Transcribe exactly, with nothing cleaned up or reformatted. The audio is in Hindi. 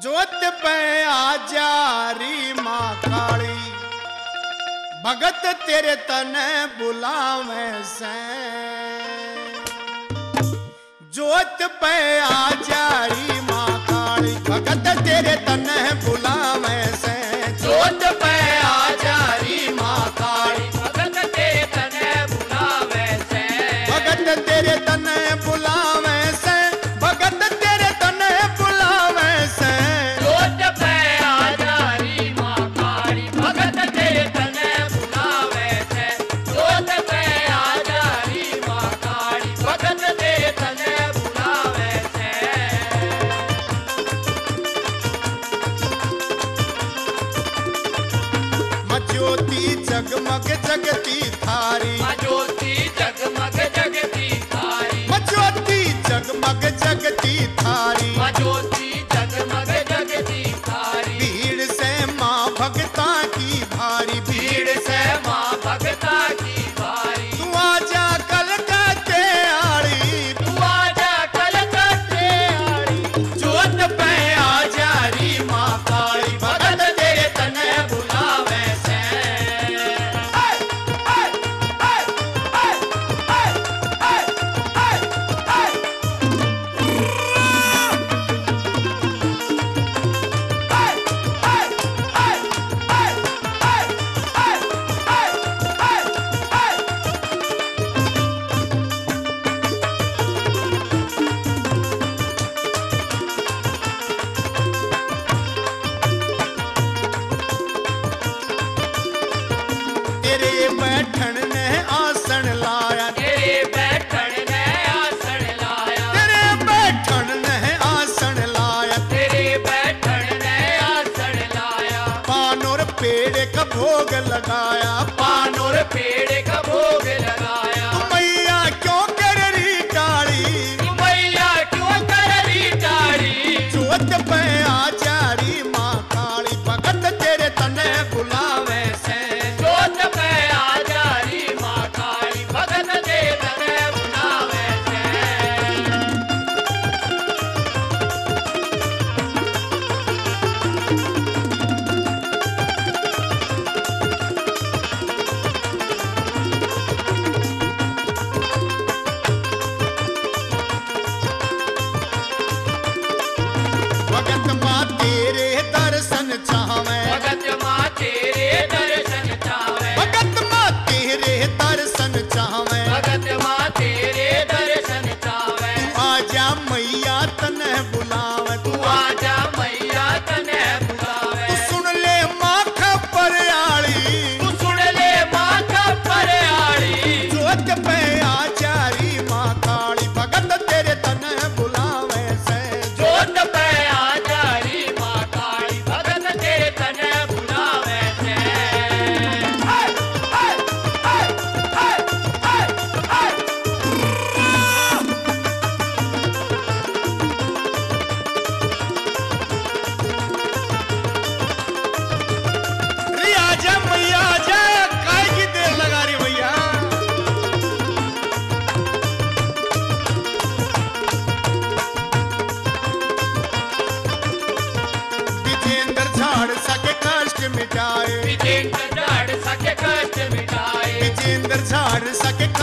जोत पे आजारी माँ काली, भगत तेरे तने बुलावे से। जोत पे आजारी माँ काली, भगत तेरे तने बुलावे से। जोत पे आजारी माँ काली, भगत तेरे तने बुलावे से। भगत तेरे तने बुलावे से, भगत तेरे तने बुलावे से। जोत पे आजारी माँ काली, भगत तेरे तने बुलावे से। जोत पे आजारी माँ काली, भगत तेरे तने बुलावे से। ज्योति जगमग जगती थारी, ज्योति जगमग जगती थारी। ज्योति जगमग जगती थारी। ज्योति जगमग जगती थारी। भीड़ से माँ भगता की भारी, भीड़ से माँ भगता की भारी। तू आजा कलकत्ते आड़ी, तू आजा कलकत्ते आड़ी। जोत पे आजारी माँ काली, भगत तेरे तने बुलावे से। तेरे बैठन ने आसन लाया, तेरे बैठन ने आसन लाया। तेरे बैठन ने आसन लाया। तेरे बैठन ने आसन लाया। पान और पेड़ का भोग लगाया, पान और पेड़ का भोग लगाया। मैया क्यों कर रही काली, तू मैया क्यों कर रही टाड़ी। जोत पे आजारी माँ काली, भगत तेरे तने बुलावे से। जोत पे आजारी माँ काली, भगत तेरे तने बुलावे से। भगत माँ तेरे दर्शन चाहवे, भगत माँ तेरे दर्शन चावे। भगत माँ तेरे दर्शन चाहवे। भगत माँ तेरे दर्शन चावे। आजा मैया तने बुलावे, तू आजा मैया तने बुलावे। तू सुन ले माँ खबर आली, तू सुन ले माँ खबर आड़ी। जोत पे आजारी माँ काली, भगत तेरे तने बुलावे से। जोत पे आजारी माँ काली, भगत तेरे तने बुलावे से। अरे आजा मैया आजा, काय की देर लगा रही भैया। विजेंद्र झाड़ सके कष्ट मिटाए, विजेंद्र झाड़ सके कष्ट मिटाए। विजेंद्र झाड़ सके